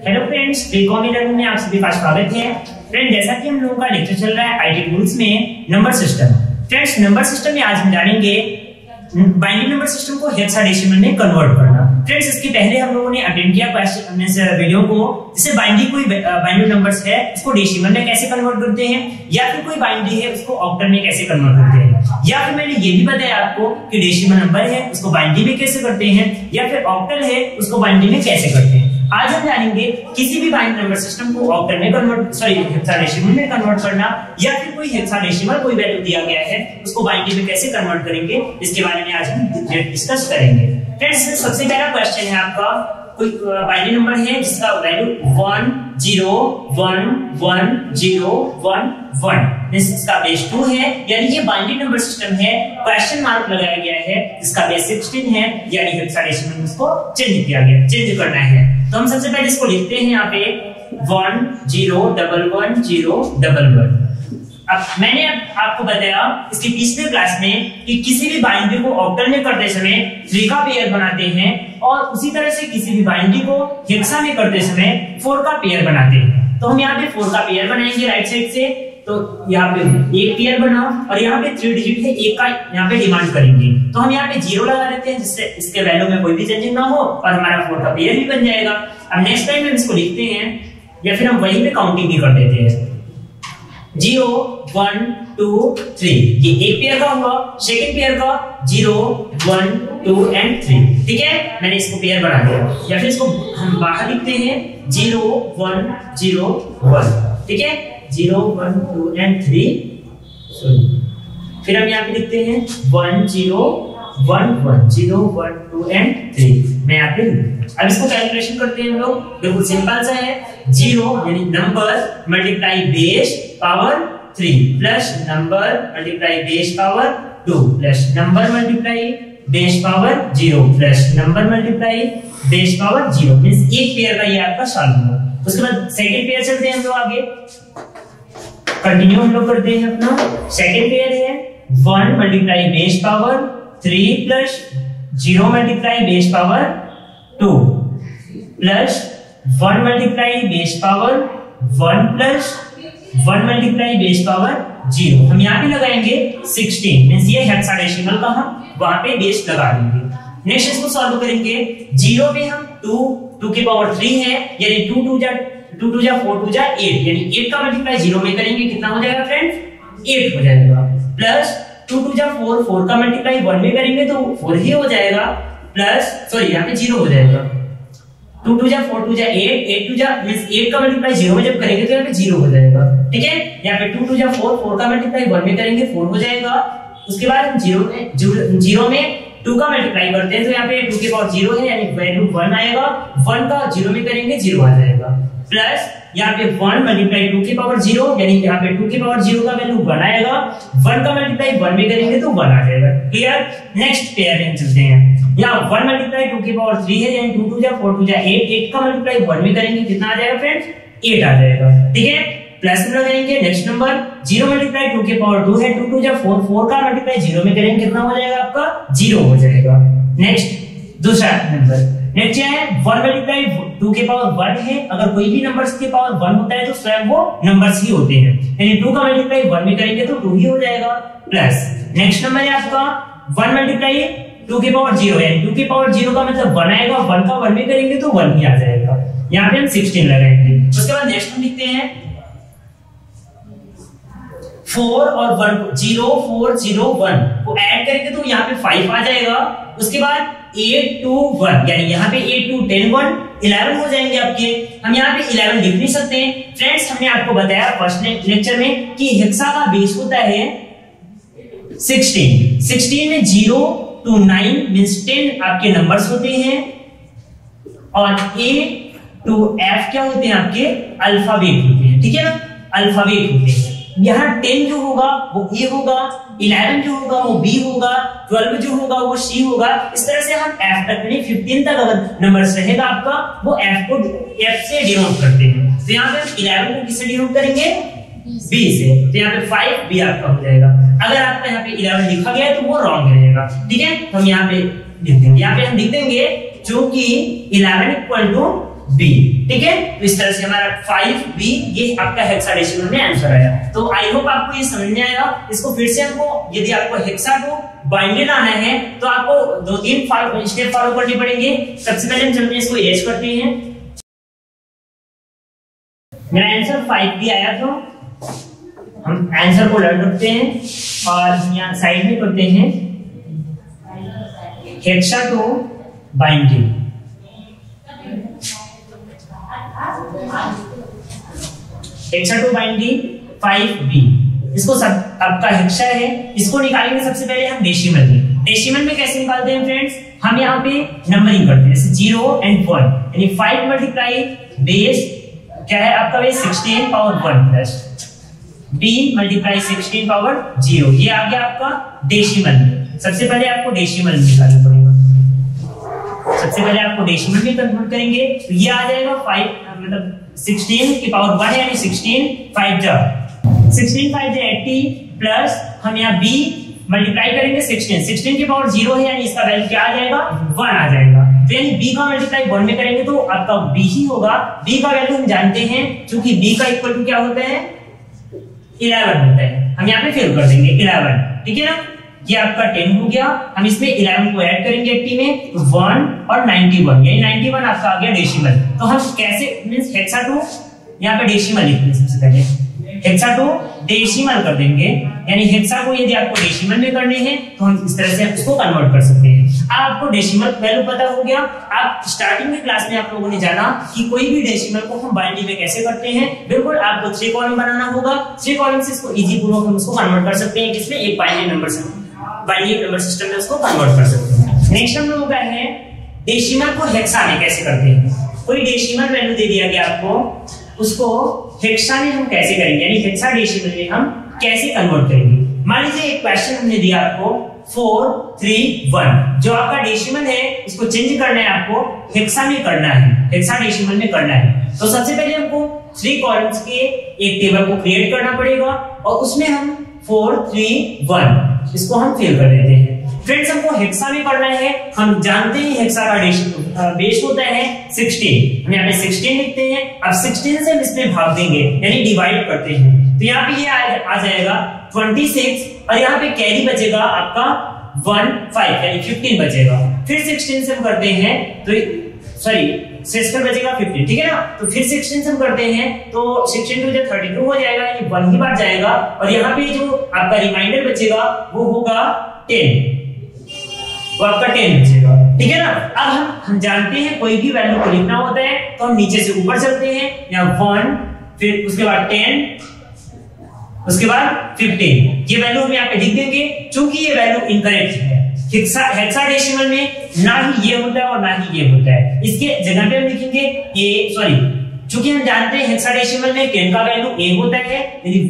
Hello friends, फ्रीकॉम learning में आप सभी का स्वागत है। फ्रेंड, जैसा कि हम लोगों का लेक्चर चल रहा है आईटी टूल्स में number system. Friends, number system में आज हम जानेंगे बाइनरी नंबर सिस्टम को हेक्साडेसिमल में कन्वर्ट करना। फ्रेंड्स, इसके पहले हम लोगों ने अटेंड किया वीडियो को, जैसे बाइनरी कोई बाइनरी नंबर्स है उसको डेसिमल में कैसे कन्वर्ट करते हैं, या फिर कोई बाइनरी है उसको ऑक्टल में कैसे कन्वर्ट करते हैं, या फिर मैंने ये भी बताया आपको कि डेसिमल नंबर है उसको बाइनरी में कैसे करते हैं, या फिर ऑक्टल है उसको बाइनरी में कैसे करते हैं। आज हम जानेंगे किसी भी बाइनरी नंबर सिस्टम को ऑक्टल में हेक्साडेसिमल में कन्वर्ट करना, या फिर कोई हेक्साडेसिमल कोई वैल्यू दिया गया है उसको बाइनरी में कैसे कन्वर्ट करेंगे, इसके बारे में आज हम डिस्कस करेंगे। फ्रेंड्स, सबसे पहला क्वेश्चन है आपका, कोई बाइनरी नंबर है जिसका वैल्यू 1 0 1 1 0 1 1, इसका बेस 2 है, यानी ये बाइनरी नंबर सिस्टम है। क्वेश्चन मार्क लगाया गया है, इसका बेस 16 है, यानी हेक्साडेसिमल में इसको चेंज करना है। तो हम सबसे पहले इसको लिखते हैं यहाँ पे 1 0 1 1 0 1 1। अब मैंने आपको बताया इसकी पिछले क्लास में कि किसी भी बाइनरी को ऑक्टल में करते समय 3 का पेयर बनाते हैं, और उसी तरह से किसी भी बाइनरी को हेक्सा में करते समय 4 का पेयर बनाते हैं। तो हम यहाँ पे 4 का पेयर बनाएंगे राइट साइड से। तो यहाँ पे एक पेयर बना, और यहाँ पे 3 डिजिट है, एक का यहाँ पे डिमांड करेंगे। तो हम यहाँ पे 0 लगा देते हैं, जिससे इसके वैल्यू में कोई भी चेंजिंग ना हो और हमारा 4 का पेयर भी बन जाएगा। अब नेक्स्ट टाइम हम इसको लिखते हैं, या फिर हम वहीं पे काउंटिंग भी कर देते हैं 0 1 2 3, ये एक पेयर का हुआ। सेकंड पेयर का 0 1 2 एंड 3, ठीक है, मैंने इसको पेयर बना दिया। या फिर इसको हम बाहर लिखते हैं 0 1 0 1, ठीक है, 0 1 2 एंड 3। फिर हम यहाँ पे लिखते हैं 1 0 1 1 0 1 2 एंड 3। मैं यहाँ पे अब इसको कैलकुलेशन करते हैं हम लोग, बिल्कुल सिंपल सा है। 0 यानी number multiply base power 3 plus number multiply base power 2 plus number multiply base power 0 plus number multiply base power 0, means एक पेयर का ये आपका सॉल्व हुआ। उसके बाद सेकंड पेयर चलते हैं हम लोग आगे, कंटिन्यू हम लोग करते हैं अपना। सेकंड पेयर है 1 multiply base power 3 plus 0 multiply base power 2 plus 1 multiply base power 1 plus 1 multiply base power 0। हम यहाँ पे लगाएंगे 16, मींस ये हेक्साडेसिमल का हम वहां पे बेस लगा देंगे। नेक्स्ट इसको सॉल्व करेंगे। 0 पे हम 2 की पावर 3 है, यानी 2 2 जा 4 2 जा 8, यानी 8 का मल्टीप्लाई 0 में करेंगे, कितना हो जाएगा फ्रेंड, 8 हो जाएगा। प्लस 2 2 जा 4, 4 का मल्टीप्लाई 1 में करेंगे तो 4 ही हो जाएगा। प्लस सॉरी यहाँ पे 0 हो जाएगा। 2 2 जा 4 2 जा 8, 8 2 जा मींस 8 का मल्टीप्लाई 0 में जब करेंगे तो यहाँ पे 0 हो जाएगा, ठीक है। यहाँ पे 2 2 जा 4, 4 का मल्टीप्लाई 1 में करेंगे 4 हो जाएगा। उसके बाद हम 0 में 2 का मल्टीप्लाई करते हैं, तो यहाँ पे 2 की पावर 0 है, यानी वैल्यू 1 आएगा। 1 का 0 में करेंगे 0 आ जाएगा। प्लस यहाँ पे 1 मल्टीप्लाई 2 की पावर 0, यानी यहाँ पे 2 की पावर 0 का वैल्यू 1 आएगा। 1 का मल्टीप्लाई 1 में करेंगे तो 1 आ जाएगा। क्लियर। नेक्स्ट पेयर में चलते हैं। यहाँ 1 मल्टीप्लाई 2 की पावर 3 है, यानी 2 2 जा 4 2 जा 8, 8 का मल्टीप्लाई 1 में करेंगे कितना आ जाएगा फ्रेंड्स, 8 आ जाएगा, ठीक है। प्लस में लगाएंगे नेक्स्ट नंबर 0 मल्टीप्लाई 2 की पावर 2 है, 2 2 जा 4, 4 का मल्टीप्लाई 0 में करेंगे कितना हो जाएगा आपका, 0 हो जाएगा। नेक्स्ट दूसरा नंबर, नेक्स्ट क्या है 1 मल्टीप्लाई 2 के पावर 1 है। अगर कोई भी नंबर्स के पावर 1 होता है तो स्वयं वो नंबर्स ही होते हैं, यानी 2 का मल्टीप्लाई 1 में करेंगे तो 2 ही हो जाएगा। प्लस नेक्स्ट नंबर है आपका 1 मल्टीप्लाई 2 की पावर 0, यानी 2 की पावर 0 का मतलब 1 आएगा। 1 का 1 में करेंगे तो 1 ही आ जाएगा। यहाँ पे हम 16 लगाएंगे। उसके बाद नेक्स्ट हम लिखते हैं 4 और 1 0 4 0 1 को ऐड करेंगे तो यहाँ पे 5 आ जाएगा। उसके बाद 8 2 1, यानी यहाँ पे 8 2 10 1 11 हो जाएंगे आपके। हम यहाँ पे 11 लिख नहीं सकते फ्रेंड्स, हमने आपको बताया फर्स्ट लेक्चर में कि हेक्सा का बेस होता है 16। 16 में 0 to 9 मींस 10 आपके नंबर्स होते हैं, और A to F क्या होते हैं आपके अल्फाबेट होते हैं, ठीक है ना, अल्फाबेट होते हैं। यहाँ 10 जो होगा वो A होगा, 11 जो होगा वो B होगा, 12 जो होगा वो C होगा। इस तरह से हम F तक यानी 15 तक अगर नंबर्स रहेगा आपका वो F से डिनोट करते हैं। तो यहाँ पे 11 को किससे डिनोट करेंगे, B से। तो यहाँ पे 5B आपका हो जाएगा। अगर आपका यहाँ पे 11 लिखा गया है तो वो रॉन्ग रहेगा, ठीक है। हम यहाँ पे लिख देंगे, यहाँ पे हम लिख देंगे जो कि 11 इक्वल टू बी। ठीक है, तो इस तरह से हमारा 5B ये आपका हेक्साडेसिमल में आंसर आया। तो आई होप आपको ये समझ में आया। इसको फिर से हमको, यदि आपको हेक्सा को बाइंडेड आना है तो आपको 2-3 स्टेप फॉलो करने पड़ेंगे। सबसे पहले हम चलते हैं, इसको एज करते हैं। मेरा आंसर 5B आया, तो हम आंसर को लर्न रखते हैं और यहाँ साइड में करते हैं हेक्सा टू बाइंडिंग। हेक्सा टू बाइंडिंग 5B, इसको सब आपका हेक्सा है, इसको निकालेंगे सबसे पहले हम डेसिमल में। डेसिमल में कैसे निकालते हैं फ्रेंड्स, हम यहाँ पे नंबरिंग करते हैं, जैसे 0 और 1, यानी 5 मल्टीप्लाई बेस क्या है आपका base 16 power 1 plus B multiply 16 power 0, ये आ गया आपका डेसिमल में। सबसे पहले आपको डेसिमल में निकालना पड़ेगा। सबसे पहले आपको डेसिमल में कन्वर्ट करेंगे, तो ये आ जाएगा 5 मतलब 16 की पावर 1 यानी 16 5 80 प्लस हम यहाँ B मल्टीप्लाई करेंगे 16 की पावर 0 है, यानी इसका वैल्यू क्या आ जाएगा 1 आ जाएगा। तो यानी B का मल्टीप्लाई 1 में करेंगे तो आपका B ही होगा। B का वैल्यू हम जानते हैं, क्योंकि B का इक्वल टू क्या होता है 11 होता है। हम यहाँ पे फिल कर देंगे 11, ठीक है ना। ये आपका 10 हो गया, हम इसमें 11 को ऐड करेंगे 80 में, तो 1 और 91, यानी 91 आपका आ गया डेसिमल। तो हम कैसे मींस हेक्सा टू यहाँ पे डेसिमल लिखेंगे, सबसे पहले हेक्सा टू डेसिमल कर देंगे, यानी हेक्सा को यदि आपको डेसिमल में करने हैं तो हम इस तरह से उसको कन्वर्ट कर सकते हैं। अब आपको डेसिमल वैल्यू पता हो गया। आप स्टार्टिंग में क्लास में आप लोगों ने जाना कि कोई भी डेसिमल को हम बाइनरी में कैसे करते हैं। बिल्कुल आपको 3 कॉलम बनाना होगा, 3 कॉलम से इसको इजी पूर्वक हम उसको कन्वर्ट कर सकते हैं, किसमें एक बाइनरी नंबर सिस्टम में उसको कन्वर्ट कर सकते हैं। नेक्स्ट हम लोग है डेसिमल को हेक्सा में कैसे करते हैं। कोई डेसिमल वैल्यू दे दिया गया आपको, उसको हेक्सा में हम कैसे करेंगे, यानी हेक्सा डेसिमल में हम कैसे कन्वर्ट करेंगे। मान लीजिए एक क्वेश्चन हमने दिया आपको 4 3 1, जो आपका डेसिमल है उसको चेंज करना है, आपको हेक्सा में करना है, हेक्सा डेसिमल में करना है। तो सबसे पहले हमको 3 कॉलम्स के एक टेबल को क्रिएट करना पड़ेगा और उसमें हम 4 3 1 इसको हम फिल कर देते हैं। फ्रेंड्स हमको हेक्सा में करना है, हम जानते हैं हेक्सा का बेस होता है 16, हम यहाँ पे 16 लिखते हैं। अब 16 से हम इसमें भाग देंगे, यानी डिवाइड करते हैं, तो यहाँ पे ये आ जाएगा 26 और यहाँ पे कैरी बचेगा आपका 15 यानी 15 बचेगा। फिर 16 से हम करते हैं तो सॉरी 16 बचेगा 15, ठीक है ना। तो फिर 16 से हम करते हैं तो 16 टू 32 हो जाएगा, यानी 1 ही बार जाएगा और यहाँ पे जो आपका रिमाइंडर बचेगा वो होगा 10, वो आपका 10 बचेगा, ठीक है ना। अब हम जानते हैं कोई भी वैल्यू को लिखना होता है तो हम नीचे से ऊपर चलते हैं, यहाँ 1 फिर उसके बाद 10 उसके बाद 15, ये वैल्यू हम यहाँ पे लिख देंगे। चूंकि ये वैल्यू इनकरेक्ट है, हेक्साडेसिमल में ना ही ये होता है और ना ही ये होता है, इसके जगह पे हम लिखेंगे चूंकि हम जानते हैं हेक्साडेसिमल में 10 का वैल्यू a होता है, यानी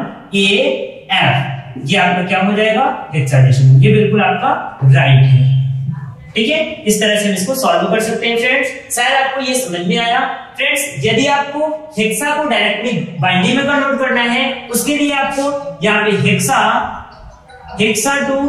1AF, ये आपका क्या हो जाएगा हेक्साडेसिमल। ये बिल्कुल आपका राइट है, ठीक है। इस तरह से हम इसको सॉल्व कर सकते हैं फ्रेंड्स। शायद आपको ये समझ में आया। फ्रेंड्स यदि आपको हेक्सा को डायरेक्टली बाइनरी में कन्वर्ट करना है, उसके लिए आपको यहाँ पे हेक्सा टू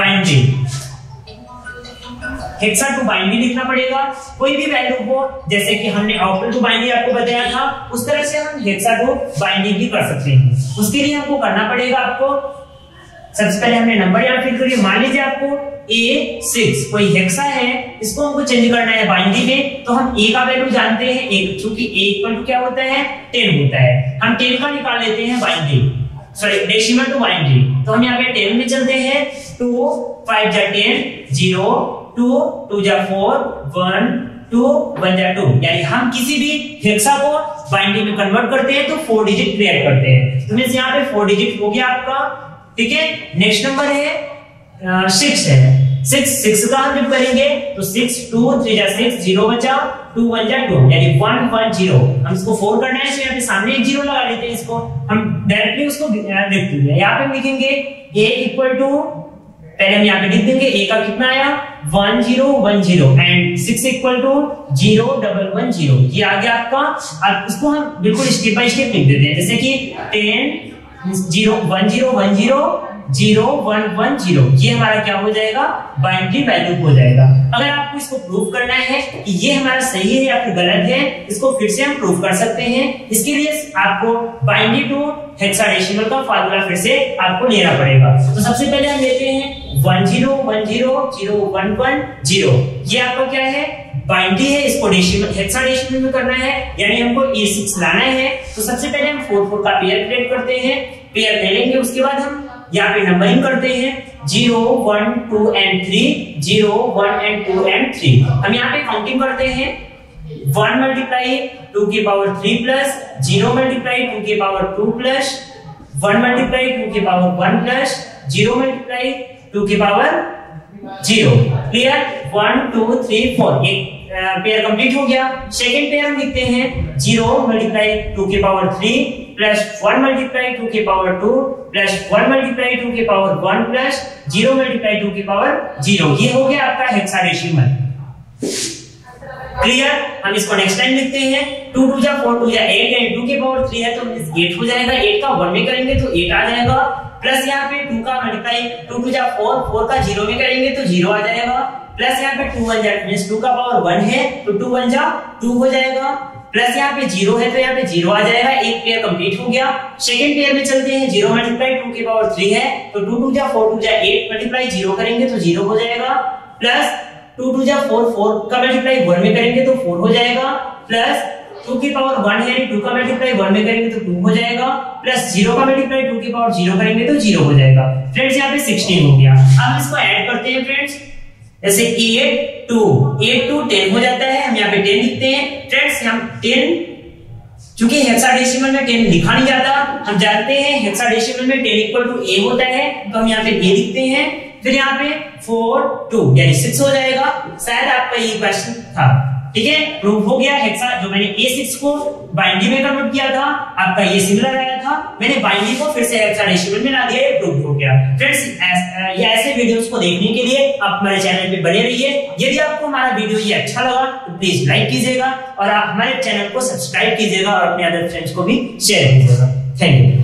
बाइनरी लिखना पड़ेगा। कोई भी वैल्यू को, जैसे कि हमने ऑक्टल टू बाइनरी आपको बताया था, उस तरह से हम हेक्सा टू बाइनरी भी कर सकते हैं। उसके लिए हमको करना पड़ेगा, आपको सबसे पहले हमने नंबर यहाँ फिल करिए। मान लीजिए आपको A6 कोई हेक्सा है, इसको हमको चेंज करना है बाइनरी में, तो हम A का वैल्यू जानते हैं 1, क्योंकि A इक्वल टू क्या होता है 10 होता है। हम 10 का निकाल लेते हैं binary, sorry decimal to binary, तो हम यहाँ पे 10 में चलते हैं। 2 5 जा 10 0 2 2 जा 4 1 2 1 जा 2, यानी हम किसी भी हेक्सा को बाइनरी में कन्वर्ट करते हैं तो 4 डिजिट क्रिएट करते हैं। तो मींस यहाँ पे 4 डिजिट हो गया आपका, ठीक है। नेक्स्ट नंबर है 6 है, 6 का हम जब करेंगे तो 6 2 3 जा 6 0 बचा 2 1 जा 2, यानी 1 1 0। हम इसको 4 करना है तो यहाँ पे सामने एक 0 लगा लेते हैं, इसको हम डायरेक्टली उसको लिखते हैं। यहाँ पे लिखेंगे a इक्वल टू, पहले हम यहाँ पे लिख देंगे a का कितना आया 1 0 1 0 एंड 6 इक्वल टू 0 1 1 0, ये आ गया आपका। अब इसको हम बिल्कुल स्टेप बाय स्टेप लिख देते हैं, जैसे कि 10 0 1 0 1 0 0110 ये हमारा क्या हो जाएगा, बाइनरी वैल्यू हो जाएगा। अगर आपको इसको प्रूव करना है कि ये हमारा सही है या फिर गलत है, इसको फिर से हम प्रूव कर सकते हैं। इसके लिए आपको बाइनरी टू हेक्साडेसिमल का फार्मूला फिर से आपको लेना पड़ेगा। तो सबसे पहले हम लेते हैं 10100110, ये आपका क्या है, बाइनरी है, इसको डेसिमल हेक्साडेसिमल में करना है, यानी हमको A6 लाना है। तो सबसे पहले हम 4 का पेयर क्रिएट करते हैं, पेयर ले लेंगे, उसके बाद हम यहाँ पे नंबरिंग करते हैं 0 1 2 and 3, 0 1 and 2 and 3। हम यहाँ पे काउंटिंग करते हैं 1 मल्टीप्लाई 2 की पावर 3 प्लस 0 मल्टीप्लाई 2 की पावर 2 प्लस 1 मल्टीप्लाई 2 की पावर 1 प्लस 0 मल्टीप्लाई 2 की पावर 0। क्लियर, 1 2 3 4 एक पेयर कंप्लीट हो गया। सेकंड पेयर हम लिखते हैं 0 मल्टीप्लाई 2 की पावर 3 प्लस 1 मल्टीप्लाई 2 की पावर 2 प्लस 1 मल्टीप्लाई 2 की पावर 1 प्लस 0 मल्टीप्लाई 2 की पावर 0। ये हो गया आपका हेक्साडेसिमल। क्लियर, हम इसको नेक्स्ट टाइम लिखते हैं 2 2 जा 4 2 जा 8 है, 2 की पावर 3 है तो 8 हो जाएगा, 8 का 1 में करेंगे तो 8 आ जाएगा, प्लस यहाँ पे 2 का मल्टीप्लाई 2 2 जा 4, 4 का 0 में करेंगे तो 0 आ जाएगा, प्लस यहाँ पे 2 1 जा मींस 2 का पावर 1 है तो 2 1 जा 2 हो जाएगा, प्लस यहाँ पे 0 है तो यहाँ पे 0 आ जाएगा। एक पेयर कंप्लीट हो गया। सेकंड पेयर में चलते हैं 0 मल्टीप्लाई 2 की पावर 3 है तो 2 2 जा 4 2 जा 8 मल्टीप्लाई 0 करेंगे तो 0 हो जाएगा, प्लस 2 2 जा 4, 4 का मल्टीप्लाई 1 में करेंगे तो 4 हो जाएगा, प्लस 2 की पावर 1 है 2 का मल्टीप्लाई 1 में करेंगे तो 2 हो जाएगा, प्लस 0 का मल्टीप्लाई 2 की पावर 0 करेंगे तो 0 हो जाएगा। फ्रेंड्स यहाँ पे 16 हो गया। अब इसको ऐड करते हैं फ्रेंड्स, जैसे 8 2 10 हो जाता है, हम यहाँ पे 10 लिखते हैं। फ्रेंड्स हम 10 चूंकि हेक्साडेसिमल में 10 लिखा नहीं जाता, हम जानते हैं हेक्साडेसिमल में 10 इक्वल टू A होता है, तो हम यहाँ पे A लिखते हैं। फिर यहाँ पे 4 2 यानी 6 हो जाएगा। शायद आपका ये क्वेश्चन था, ठीक है, प्रूव हो गया। हेक्सा जो मैंने A6 को बाइनरी में कन्वर्ट किया था, आपका ये सिमिलर आया था, मैंने बाइनरी को फिर से हेक्साडेसिमल में ला दिया, ये प्रूव हो गया। फ्रेंड्स ये ऐसे वीडियोस को देखने के लिए आप हमारे चैनल पे बने रहिए। यदि आपको हमारा वीडियो ये अच्छा लगा तो प्लीज लाइक कीजिएगा और आप हमारे चैनल को सब्सक्राइब कीजिएगा और अपने अदर फ्रेंड्स को भी शेयर कीजिएगा। Thank you.